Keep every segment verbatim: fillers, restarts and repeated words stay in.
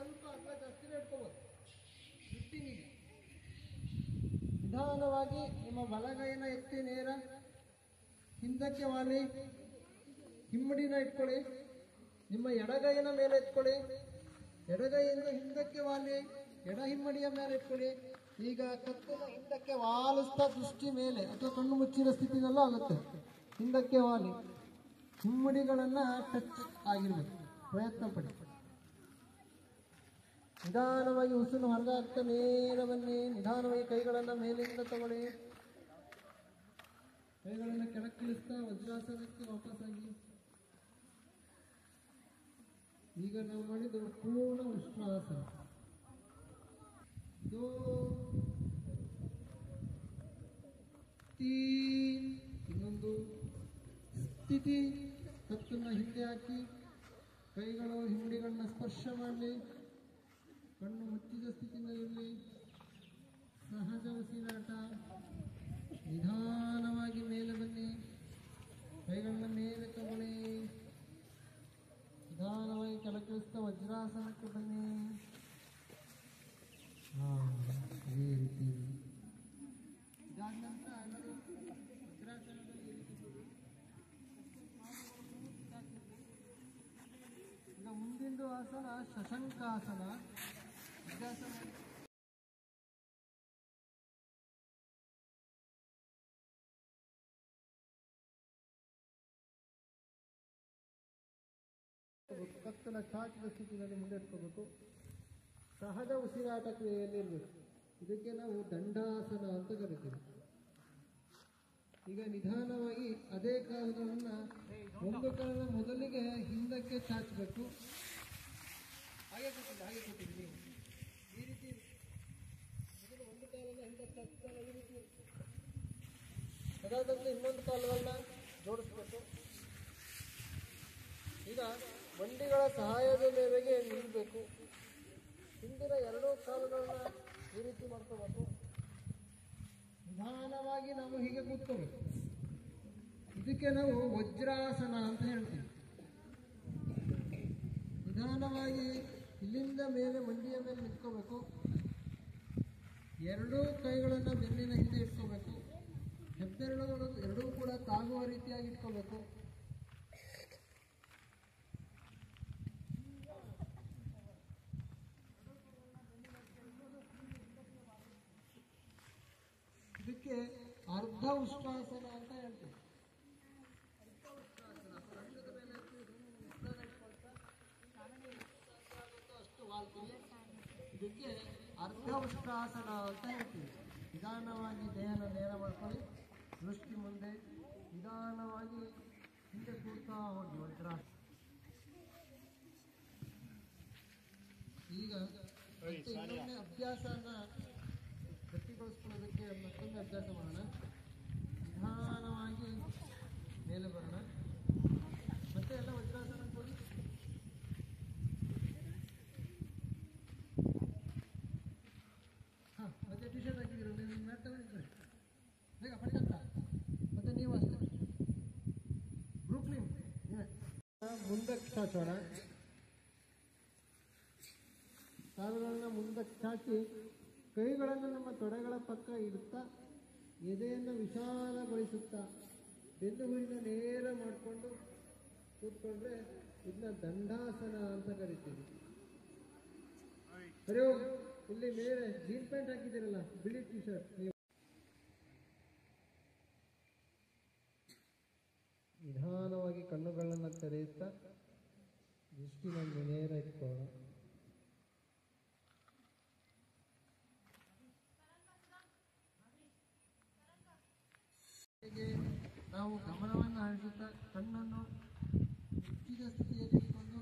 ಸ್ವಲ್ಪ ಅಗಲ ಜಾಸ್ತಿನೇ ಇಟ್ಕೋಬೋದು. ಲಿಫ್ಟಿಂಗಿಗೆ ನಿಧಾನವಾಗಿ ನಿಮ್ಮ ಬಲಗೈನ ಎತ್ತಿ ನೇರ ಹಿಂದಕ್ಕೆ ವಾಲಿ, ಹಿಮ್ಮಡಿನ ಇಟ್ಕೊಳ್ಳಿ. ನಿಮ್ಮ ಎಡಗೈನ ಮೇಲೆ ಎತ್ಕೊಳ್ಳಿ, ಎಡಗೈಯಿಂದ ಹಿಂದಕ್ಕೆ ವಾಲಿ, ಎಡ ಹಿಮ್ಮಡಿಯ ಮೇಲೆ ಇಟ್ಕೊಳ್ಳಿ. ಈಗ ಕತ್ತನ್ನು ಹಿಂದಕ್ಕೆ ವಾಲಿಸ್ತಾ ದೃಷ್ಟಿ ಮೇಲೆ ಅಥವಾ ಕಣ್ಣು ಮುಚ್ಚಿದ ಸ್ಥಿತಿನಲ್ಲೂ ಆಗುತ್ತೆ. ಹಿಂದಕ್ಕೆ ವಾಲಿ, ಹಿಮ್ಮಡಿಗಳನ್ನ ಟಚ್ ಆಗಿರ್ಬೇಕು, ಪ್ರಯತ್ನ ಪಡಿ. ನಿಧಾನವಾಗಿ ಉಸಿರು ಹೊರಗೆ ಹಾಕ್ತಾ ನೇರ ಬನ್ನಿ. ನಿಧಾನವಾಗಿ ಕೈಗಳನ್ನು ಮೇಲಿಂದ ತಗೊಳ್ಳಿ, ಕೈಗಳನ್ನು ಕೆಳಕ್ಕಿಳಿಸ್ತಾ ವಜ್ರಾಸನಕ್ಕೆ ವಾಪಸ್ಸಾಗಿ. ಈಗ ನಾವು ಮಾಡಿದ್ದು ಪೂರ್ಣ ಉಷ್ಣಾಸನ. ದೋ ತೀನ್, ಇನ್ನೊಂದು ಸ್ಥಿತಿ. ಕತ್ತನ್ನ ಹಿಂದೆ ಹಾಕಿ ಕೈಗಳು ಹಿಮ್ಮಡಿಗಳನ್ನ ಸ್ಪರ್ಶ ಮಾಡಲಿ, ಕಣ್ಣು ಮುಚ್ಚಿದ ಸ್ಥಿತಿಯಲ್ಲಿರಲಿ. ಸಹಜ ಉಸಿರಾಟ. ನಿಧಾನವಾಗಿ ಮೇಲೆ ಬನ್ನಿ, ಕೈಗಳನ್ನ ಮೇಲೆ ತಗೊಳ್ಳಿ. ನಿಧಾನವಾಗಿ ಕೆಳಗಿಳಿಸ್ತಾ ವಜ್ರಾಸನಕ್ಕೆ ಬನ್ನಿ. ಹಾ, ಇದೇ ರೀತಿ. ಇದಾದ ನಂತರ ಎಲ್ಲರೂ ವಜ್ರಾಸನದಲ್ಲಿ ಈ ರೀತಿ ಕೊಡಿ. ಈಗ ಮುಂದಿಂದು ಆಸನ ಶಶಂಕಾಸನ. ವಜ್ರಾಸನ ಕತ್ತಲ ಚಾಚಿದ ಸ್ಥಿತಿಯಲ್ಲಿ ಮುಂದೆ ಇಟ್ಕೋಬೇಕು. ಸಹಜ ಉಸಿರಾಟ ಕ್ರಿಯೆಯಲ್ಲಿ ಇರಬೇಕು. ಇದಕ್ಕೆ ನಾವು ದಂಡಾಸನ ಅಂತ ಕರಿತೀವಿ. ಈಗ ನಿಧಾನವಾಗಿ ಅದೇ ಕಾಲುಗಳನ್ನ ಒಂದು ಕಾಲದ ಮೊದಲಿಗೆ ಹಿಂದಕ್ಕೆ ಚಾಚಬೇಕು. ಹಾಗೆ ಕೂತಿಲ್ಲ, ಹಾಗೆ ಕೂತಿದ್ವಿ ನೀವು ಈ ರೀತಿ. ಮೊದಲು ಒಂದು ಕಾಲನ್ನ ಹಿಂದಕ್ಕೆ ಚಾಚಿದಾಗ ಈ ರೀತಿ. ಅದಾದಂತೆ ಇನ್ನೊಂದು ಕಾಲುಗಳನ್ನ ಜೋಡಿಸ್ಬೇಕು. ಈಗ ಮಂಡಿಗಳ ಸಹಾಯದ ಮೇರೆಗೆ ನಿಲ್ಲಬೇಕು. ಹಿಂದಿನ ಎರಡೂ ಕಾಲುಗಳನ್ನ ಈ ರೀತಿ ಮಾಡ್ಕೋಬೇಕು. ನಿಧಾನವಾಗಿ ನಾವು ಹೀಗೆ ಕೂತ್ಕೋಬೇಕು. ಇದಕ್ಕೆ ನಾವು ವಜ್ರಾಸನ ಅಂತ ಹೇಳ್ತೀವಿ. ನಿಧಾನವಾಗಿ ಇಲ್ಲಿಂದ ಮೇಲೆ ಮಂಡಿಯ ಮೇಲೆ ನಿಂತ್ಕೋಬೇಕು. ಎರಡೂ ಕೈಗಳನ್ನು ಬೆನ್ನಿನ ಹಿಂದೆ ಇಟ್ಕೋಬೇಕು. ಹೆಬ್ಬೆರಳುಗಳು ಎರಡೂ ಕೂಡ ತಾಗುವ ರೀತಿಯಾಗಿ ಇಟ್ಕೋಬೇಕು. ಇದಕ್ಕೆ ಅರ್ಧ ಉಷ್ಣಾಸನ ಅಂತ ಹೇಳ್ತೀವಿ. ಅಷ್ಟು ವಾಲ್ತೀವಿ. ಇದಕ್ಕೆ ಅರ್ಧ ಉಷ್ಣಾಸನ ಅಂತ ಹೇಳ್ತೀವಿ. ನಿಧಾನವಾಗಿ ದೇಹನ ನೇರ ಮಾಡ್ಕೊಳ್ಳಿ, ದೃಷ್ಟಿ ಮುಂದೆ. ನಿಧಾನವಾಗಿ ಹಿಂದೆ ಕೂರ್ತಾ ಹೋಗಿ ವಜ್ರಾಸನ. ಈಗ ಇನ್ನೊಮ್ಮೆ ಅಭ್ಯಾಸನ ಗಟ್ಟಿಗೊಳಿಸ್ಕೊಳ್ಳೋದಕ್ಕೆ ಮತ್ತೊಂದು ಅಭ್ಯಾಸ ಮಾಡೋಣ. ನಿಧಾನವಾಗಿ ಮೇಲೆ ಬರೋಣ. ಮತ್ತೆ ಎಲ್ಲ ವಜ್ರಾಸನ ಕೊಡಿ. ಹಾಂ, ಮತ್ತೆ ಟಿ ಶರ್ಟ್ ಹಾಕಿದ್ದೀರ, ನೀವು ಮ್ಯಾಟ್ ತಗೊಂಡಿದ್ರೆ ಬೇಗ ಪಡಿಕಂತ. ಮತ್ತೆ ನೀವು ಅಷ್ಟೇ ಬ್ರೂಕ್ಲಿನ್ ಮುಂದಕ್ಕೆ ಚಾಚೋಣ. ಕಾಲುಗಳನ್ನ ಮುಂದಕ್ಕೆ ಚಾಚಿ ಕೈಗಳನ್ನು ನಮ್ಮ ತೊಡೆಗಳ ಪಕ್ಕ ಇಡುತ್ತಾ ಎದೆಯನ್ನು ವಿಶಾಲಗೊಳಿಸುತ್ತಾ ಬೆನ್ನುಹುರಿನ ನೇರ ಮಾಡಿಕೊಂಡು ಕೂತ್ಕೊಂಡ್ರೆ ಇದನ್ನ ದಂಡಾಸನ ಅಂತ ಕರಿತೀವಿ. ಸರಿ, ಇಲ್ಲಿ ಮೇಲೆ ಜೀನ್ ಪ್ಯಾಂಟ್ ಹಾಕಿದ್ದೀರಲ್ಲ, ಬಿಳಿ ಟಿ ಶರ್ಟ್. ನೀವು ನಿಧಾನವಾಗಿ ಕಣ್ಣುಗಳನ್ನು ತೆರೆಯುತ್ತಾ ದೃಷ್ಟಿನಲ್ಲಿ ನೇರ ಇಟ್ಕೊಳ್ಳೋಣ. ನಾವು ಗಮನವನ್ನು ಹರಿಸುತ್ತಾ ಕಣ್ಣನ್ನು ಮುಚ್ಚಿದ ಸ್ಥಿತಿಯಲ್ಲಿ ಇಟ್ಕೊಂಡು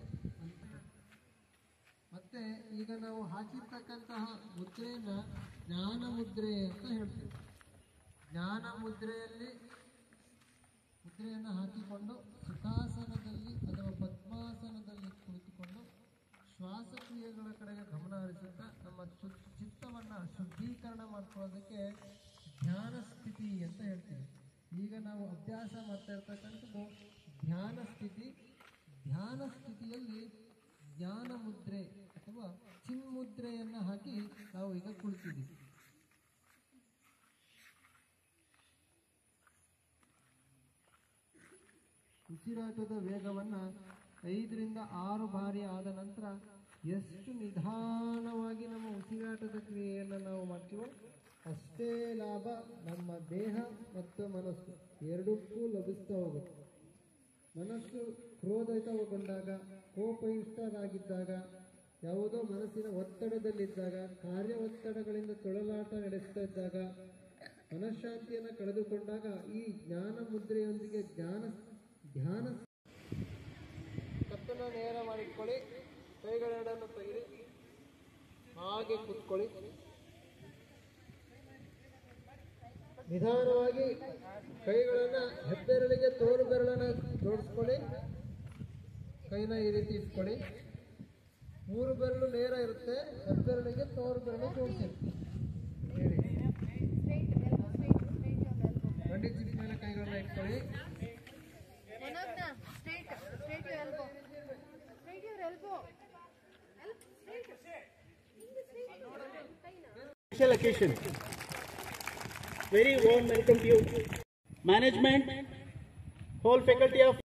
ಮತ್ತೆ ಈಗ ನಾವು ಹಾಕಿರ್ತಕ್ಕಂತಹ ಮುದ್ರೆಯನ್ನ ಜ್ಞಾನ ಮುದ್ರೆ ಅಂತ ಹೇಳ್ತೀವಿ. ಜ್ಞಾನ ಮುದ್ರೆಯಲ್ಲಿ ಮುದ್ರೆಯನ್ನು ಹಾಕಿಕೊಂಡು ಸುಖಾಸನದಲ್ಲಿ ಅಥವಾ ಪದ್ಮಾಸನದಲ್ಲಿ ಕುಳಿತುಕೊಂಡು ಶ್ವಾಸಕ್ರಿಯೆಗಳ ಕಡೆಗೆ ಗಮನ ಹರಿಸುತ್ತಾ ನಮ್ಮ ಚಿತ್ತವನ್ನು ಶುದ್ಧೀಕರಣ ಮಾಡ್ಕೊಳ್ಳೋದಕ್ಕೆ ಧ್ಯಾನ ಸ್ಥಿತಿ ಅಂತ ಹೇಳ್ತೀವಿ. ಈಗ ನಾವು ಅಭ್ಯಾಸ ಮಾಡ್ತಾ ಇರ್ತಕ್ಕಂಥದ್ದು ಧ್ಯಾನ ಸ್ಥಿತಿ. ಧ್ಯಾನ ಸ್ಥಿತಿಯಲ್ಲಿ ಜ್ಞಾನ ಮುದ್ರೆ ಅಥವಾ ನಾವು ಈಗ ಕುಳಿತಿದ್ದೀವಿ. ಉಸಿರಾಟದ ವೇಗವನ್ನು ಐದರಿಂದ ಆರು ಬಾರಿ ಆದ ನಂತರ ಎಷ್ಟು ನಿಧಾನವಾಗಿ ನಮ್ಮ ಉಸಿರಾಟದ ಕ್ರಿಯೆಯನ್ನು ನಾವು ಮಾಡ್ತೀವೋ ಅಷ್ಟೇ ಲಾಭ ನಮ್ಮ ದೇಹ ಮತ್ತು ಮನಸ್ಸು ಎರಡಕ್ಕೂ ಲಭಿಸ್ತಾ ಹೋಗುತ್ತೆ. ಮನಸ್ಸು ಕ್ರೋಧಿತಗೊಂಡಾಗ, ಕೋಪಯುಕ್ತರಾಗಿದ್ದಾಗ, ಯಾವುದೋ ಮನಸ್ಸಿನ ಒತ್ತಡದಲ್ಲಿದ್ದಾಗ, ಕಾರ್ಯ ಒತ್ತಡಗಳಿಂದ ತೊಳಲಾಟ ನಡೆಸ್ತಾ ಇದ್ದಾಗ, ಮನಃಶಾಂತಿಯನ್ನು ಕಳೆದುಕೊಂಡಾಗ ಈ ಜ್ಞಾನ ಮುದ್ರೆಯೊಂದಿಗೆ ಜ್ಞಾನ ಧ್ಯಾನ ಕತ್ತನ್ನು ನೇರ ಮಾಡಿಕೊಳ್ಳಿ. ಕೈಗಳೆರಡನ್ನು ತೆಗೆದು ಹಾಗೆ ಕೂತ್ಕೊಳ್ಳಿ. ನಿಧಾನವಾಗಿ ಕೈಗಳನ್ನು ಹೆಬ್ಬೆರಳಿಗೆ ತೋರು ಬೆರಳನ್ನು ಜೋಡಿಸ್ಕೊಳ್ಳಿ. ಕೈನ ಈ ರೀತಿ ಇಟ್ಕೊಳ್ಳಿ. ಮೂರು ಬೆರಳು ನೇರ ಇರುತ್ತೆ, ಹೆಬ್ಬೆರಳಿಗೆ ತೋರು ಬೆರಳು ಜೋಡಿಸಿರ್ತೀವಿ. ಮಂಡಿ ಚಿಕ್ಕ ಮೇಲೆ ಕೈಗಳನ್ನ ಇಟ್ಕೊಳ್ಳಿ. Special occasion. Very warm welcome to you. Management, whole faculty of